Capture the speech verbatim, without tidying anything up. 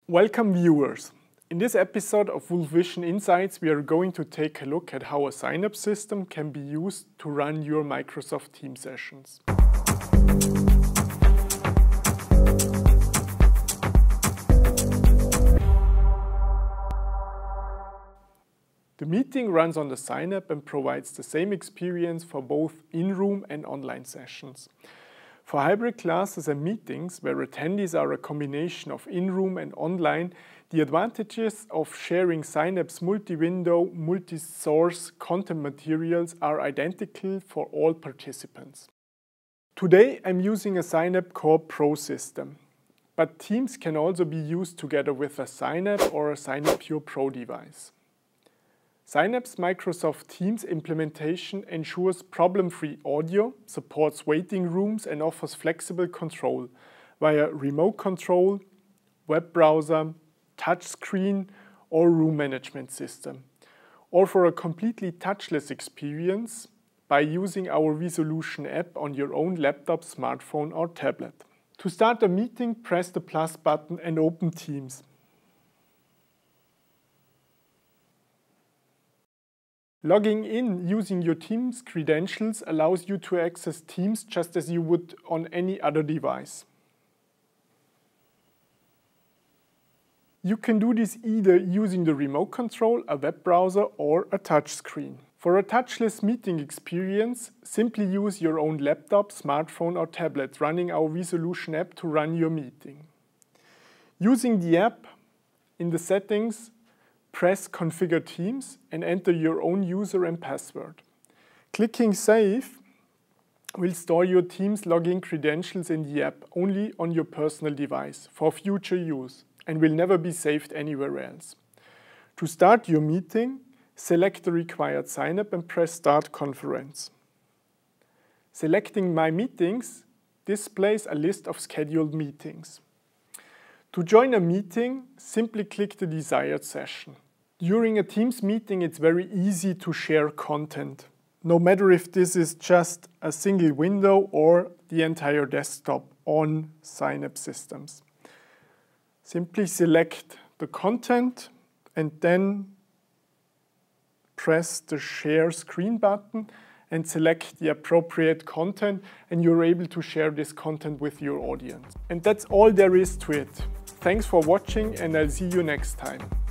Welcome viewers. In this episode of Wolf Vision Insights, we are going to take a look at how a sign-up system can be used to run your Microsoft Teams sessions. The meeting runs on the sign-up and provides the same experience for both in-room and online sessions. For hybrid classes and meetings, where attendees are a combination of in-room and online, the advantages of sharing Synapse multi-window, multi-source content materials are identical for all participants. Today, I'm using a Synapse Core Pro system, but Teams can also be used together with a Synapse or a Synapse Pure Pro device. Synapse Microsoft Teams implementation ensures problem-free audio, supports waiting rooms and offers flexible control via remote control, web browser, touchscreen or room management system, or for a completely touchless experience by using our vSolution app on your own laptop, smartphone or tablet. To start a meeting, press the plus button and open Teams. Logging in using your Teams credentials allows you to access Teams just as you would on any other device. You can do this either using the remote control, a web browser, or a touchscreen. For a touchless meeting experience, simply use your own laptop, smartphone, or tablet running our vSolution app to run your meeting. Using the app, in the settings, press Configure Teams and enter your own user and password. Clicking Save will store your Teams login credentials in the app only on your personal device for future use and will never be saved anywhere else. To start your meeting, select the required sign-up and press Start Conference. Selecting My Meetings displays a list of scheduled meetings. To join a meeting, simply click the desired session. During a Teams meeting, it's very easy to share content, no matter if this is just a single window or the entire desktop on Synapse systems. Simply select the content and then press the Share Screen button and select the appropriate content, and you're able to share this content with your audience. And that's all there is to it. Thanks for watching, and I'll see you next time.